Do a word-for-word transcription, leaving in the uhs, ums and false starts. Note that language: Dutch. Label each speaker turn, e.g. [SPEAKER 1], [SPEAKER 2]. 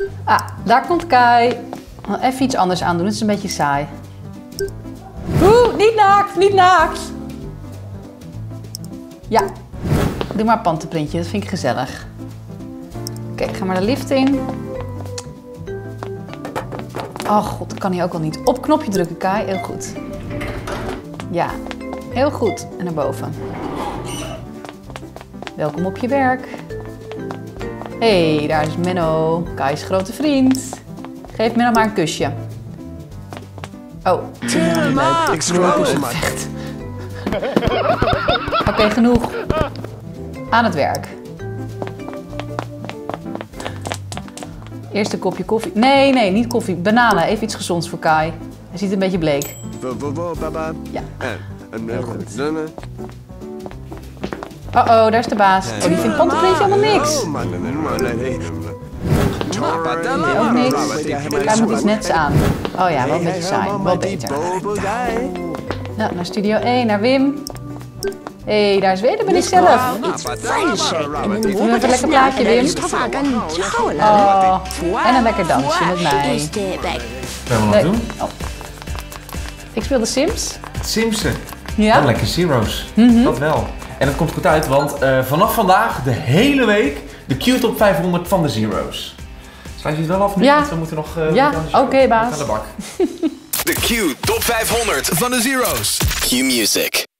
[SPEAKER 1] Ah, daar komt Kai. Even iets anders aan doen, het is een beetje saai. Oeh, niet naakt, niet naakt. Ja, doe maar pantenprintje, dat vind ik gezellig. Oké, okay, ga maar de lift in. Oh god, dat kan hij ook wel niet. Op knopje drukken, Kai, heel goed. Ja, heel goed. En naar boven. Welkom op je werk. Hé, hey, daar is Menno, Kai's grote vriend. Geef Menno maar een kusje. Oh, leuk. Ik schroom kussen vecht. Oké, okay, genoeg. Aan het werk. Eerst een kopje koffie. Nee, nee, niet koffie. Bananen. Even iets gezonds voor Kai. Hij ziet een beetje bleek. Ja, heel goed. Oh oh, daar is de baas. Oh, die vindt pantenprintje helemaal niks. Ook niks. Kai moet iets nets aan. Oh ja, wel een beetje saai. Wel beter. Nou, naar studio één, naar Wim. Hé, hey, daar is weer, daar ben ik zelf. Doe even een lekker plaatje, Wim. Oh, en een lekker dansje met mij.
[SPEAKER 2] Wat gaan we nog doen?
[SPEAKER 1] Oh. Ik speel de Sims.
[SPEAKER 2] Simsen.
[SPEAKER 1] Ja?
[SPEAKER 2] En lekker Zero's.
[SPEAKER 1] Mm-hmm.
[SPEAKER 2] Dat wel. En dat komt goed uit, want uh, vanaf vandaag de hele week de Q-top vijfhonderd van de Zero's. Schrijf je het wel af nu?
[SPEAKER 1] Ja.
[SPEAKER 2] Want we moeten nog uh,
[SPEAKER 1] ja, oké okay, baas.
[SPEAKER 2] Aan de bak.
[SPEAKER 3] De Q-top vijfhonderd van de Zero's. Q-music.